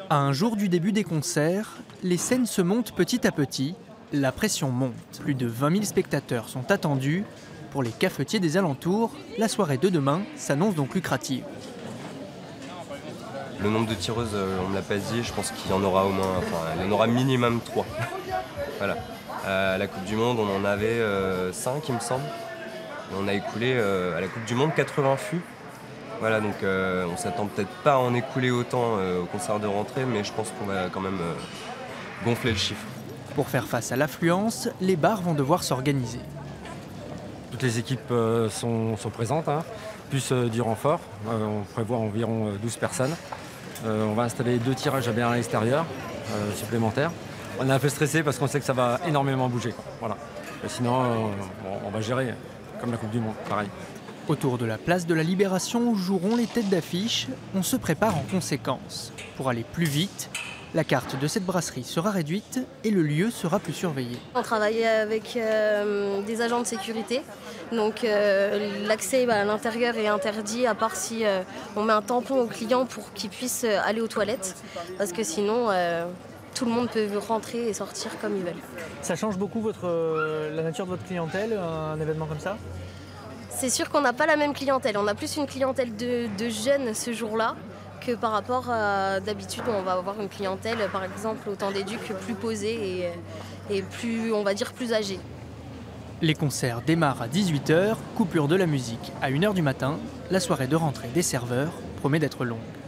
À un jour du début des concerts, les scènes se montent petit à petit, la pression monte. Plus de 20 000 spectateurs sont attendus. Pour les cafetiers des alentours, la soirée de demain s'annonce donc lucrative. Le nombre de tireuses, on ne me l'a pas dit, je pense qu'il y en aura au moins, il y en aura minimum 3. Voilà. À la Coupe du Monde, on en avait 5, il me semble. On a écoulé à la Coupe du Monde 80 fûts. Voilà, donc on s'attend peut-être pas à en écouler autant au concert de rentrée, mais je pense qu'on va quand même gonfler le chiffre. Pour faire face à l'affluence, les bars vont devoir s'organiser. Toutes les équipes sont présentes, hein, plus du renfort. On prévoit environ 12 personnes. On va installer 2 tirages à bière à l'extérieur supplémentaires. On est un peu stressé parce qu'on sait que ça va énormément bouger, quoi. Voilà. Sinon, on va gérer comme la Coupe du Monde, pareil. Autour de la place de la Libération où joueront les têtes d'affiche, on se prépare en conséquence. Pour aller plus vite, la carte de cette brasserie sera réduite et le lieu sera plus surveillé. On travaille avec des agents de sécurité, donc l'accès à l'intérieur est interdit à part si on met un tampon au client pour qu'il puisse aller aux toilettes, parce que sinon tout le monde peut rentrer et sortir comme ils veulent. Ça change beaucoup la nature de votre clientèle, un événement comme ça ? C'est sûr qu'on n'a pas la même clientèle, on a plus une clientèle de jeunes ce jour-là que par rapport à d'habitude où on va avoir une clientèle par exemple au temps des Ducs plus posée et plus, on va dire, plus âgée. Les concerts démarrent à 18 h, coupure de la musique à 1 h du matin. La soirée de rentrée des serveurs promet d'être longue.